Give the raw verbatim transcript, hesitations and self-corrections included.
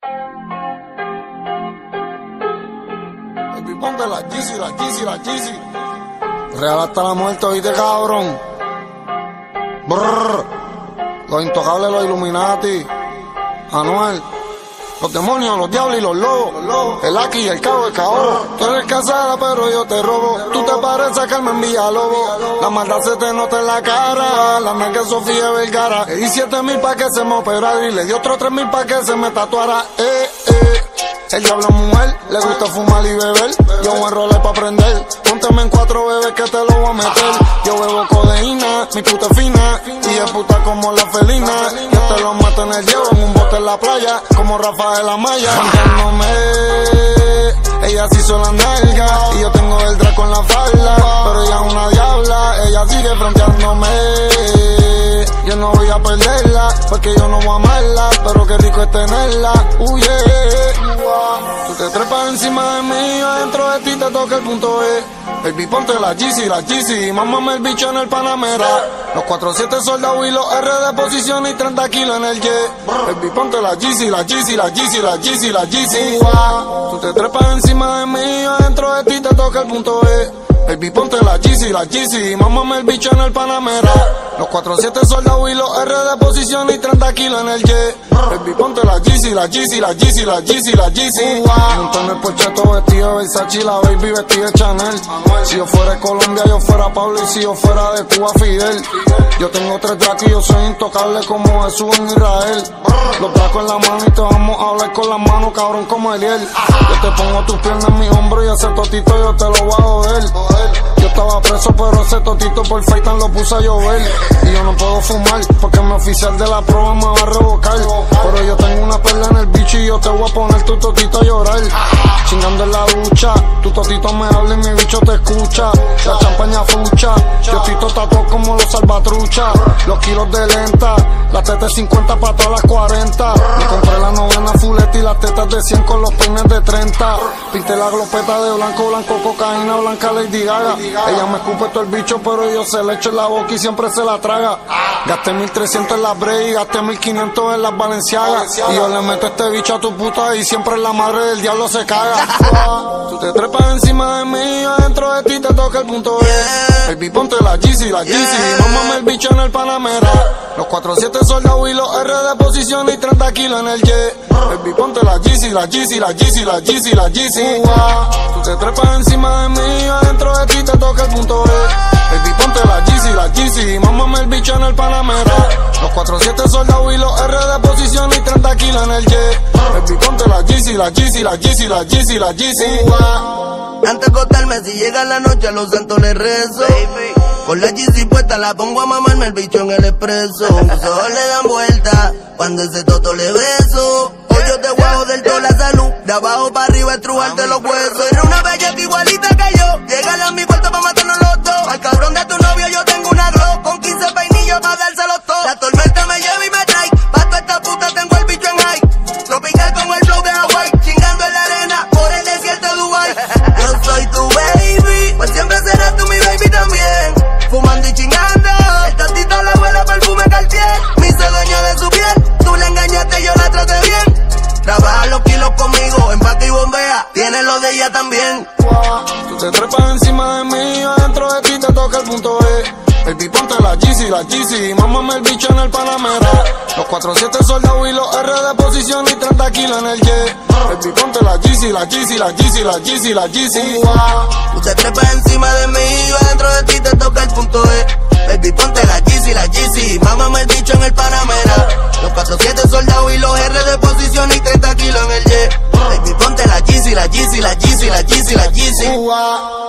Baby, ponte la Yeezy, la Yeezy, la Yeezy. Real hasta la muerte, oíste, cabrón. Brrr. Los intocables, los Illuminati. Anuel. Los demonios, los diablos y los lobos. El Aki y el Cabo, el Caoro. Tú eres casada, pero yo te robo. Tú te pareces a Carmen Villalobos. La maldad se te nota en la cara. La nalga Sofía Vergara. Le di siete mil pa' que se me operara y le di otros tres mil pa' que se me tatuara. Eh, eh. El diablo es mujer, le gusta fumar y beber. Yo voy a enrolar pa' prender. Pónteme en cuatro bebés que te lo voy a meter. Yo bebo codeína, mi puta es fina. Y es puta como la felina. Yo te lo mato en el hielo, en un bote en la playa. Como Rafael Amaya. Cantándome, ella se hizo la nalga. Y yo tengo el Draco en la falda. Pero ella es una diabla, ella sigue fronteándome. Yo no voy a perderla, porque yo no voy a amarla. Pero qué rico es tenerla, uh, yeah. Tú te trepas encima de mí, adentro de ti te toca el punto E. Baby, ponte la Yeezy, la Yeezy, mámame el bicho en el Panamera. Los cuatro siete soldados y los R de posición y treinta kilos en el jet. Baby, ponte la Yeezy, la Yeezy, la Yeezy, la Yeezy, la Yeezy. Tú te trepas encima de mí, adentro de ti te toca el punto E. Baby, ponte la Yeezy, la Yeezy, mámame el bicho en el Panamera. Los cuatro siete soldados y los R de posición y treinta kilos en el jet. Baby, ponte la Yeezy, la Yeezy, la Yeezy, la Yeezy, la Yeezy. Monto en el porcheto vestido de Versace, la baby vestida de Chanel. Si yo fuera de Colombia, yo fuera Pablo, y si yo fuera de Cuba, Fidel. Yo tengo tres dracos y yo soy intocable como Jesús en Israel. Los dracos en la mano y te vamos a hablar con las manos, cabrón, como Eliel. Yo te pongo tus piernas en mi hombro y ese totito yo te lo voy a joder. Yo estaba preso, pero ese totito por Faitan lo puse a llover. Y yo no puedo fumar, porque mi oficial de la prueba me va a revocar. Pero yo tengo una perla en el bicho y yo te voy a poner tu totito a llorar. Chingando en la ducha, tu totito me habla y mi bicho te escucha. La champaña fucha, yo estoy tatuado como los salvatruchas. Los kilos de lenta, las tetas cincuenta pa' todas las cuarenta. Me compré la novena fuleta y las tetas de cien con los peines de treinta. Pinté la glopeta de blanco, blanco, cocaína, blanca, Lady Gaga. Ella me escupe todo el bicho, pero yo se le echo en la boca y siempre se la traga. Gasté mil trescientos en las Bray y gasté mil quinientos en las Balenciagas. Y yo le meto este bicho a tu puta y siempre la madre del diablo se caga. Tú te trepas encima de mí, adentro de ti te toca el punto E. Baby, ponte la Yeezy, la Yeezy, mámame el bicho en el Panamera. Los cuatro siete soldados y los R de posición y treinta kilos en el jet. Baby, ponte la Yeezy, la Yeezy, la Yeezy, la Yeezy, la Yeezy. Tú te trepas encima de mí, adentro de ti te toca el punto E. Baby, ponte la Yeezy, la Yeezy, mámame el bicho en el Panamera. Los cuatro siete soldados y los R de posición y treinta kilos en el jet. Baby, ponte la Yeezy, la Yeezy, la Yeezy, la Yeezy, la Yeezy. Antes de acostarme, si llega la noche, a los santos les rezo. Baby. Con la Yeezy puesta, la pongo a mamarme el bicho en el expreso. Los ojos le dan vuelta cuando ese toto le beso. Hoy yo te voy a joder toda la salud, de abajo para arriba, estrujarte los huesos. Era una bella que igualita que yo. Llegale a mi cuarto pa' matarnos los dos. Al cabrón de tu novio yo tengo una Glock con quince peinillos pa' dárselos todos. La tormenta me lleva y me trae, pa' toda esta puta tengo el bicho en high. Tropical con el flow de Hawaii, chingando en la arena por el desierto de Dubai. Yo soy tu baby, pues siempre serás tú mi baby también. Fumando y chingando, el tantito la huele perfume Cartier. Me hice dueño de su piel, tú la engañaste y yo la traté bien. Trabaja los kilos conmigo, empaque y bombea, tiene lo de ella también. Tú te trepas encima de mí, adentro de ti te toca el punto E. Baby, ponte la Yeezy, la Yeezy, mámame el bicho en el Panamera. Los cuatro siete soldados y los R de posición y treinta kilos en el jet. Baby, ponte la Yeezy, la Yeezy, la Yeezy, la Yeezy, la Yeezy. Tú te trepas encima de mí, adentro de ti te toca el punto E. Baby, ponte la Yeezy, la Yeezy, mámame el bicho en el Panamera. Los cuatro siete soldados y los R de posición y treinta kilos en el jet. Baby, ponte la Yeezy, la Yeezy, la Yeezy, la Yeezy, la Yeezy.